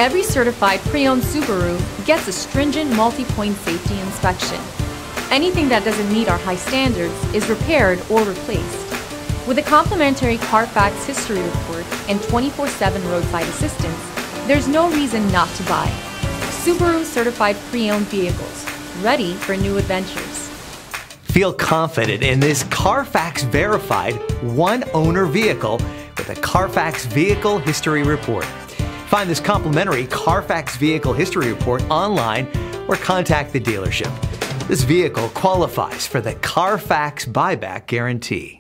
Every certified pre-owned Subaru gets a stringent multi-point safety inspection. Anything that doesn't meet our high standards is repaired or replaced. With a complimentary Carfax history report and 24/7 roadside assistance, there's no reason not to buy. Subaru certified pre-owned vehicles, ready for new adventures. Feel confident in this Carfax verified one-owner vehicle with a Carfax Vehicle History Report. Find this complimentary Carfax Vehicle History Report online or contact the dealership. This vehicle qualifies for the Carfax Buyback Guarantee.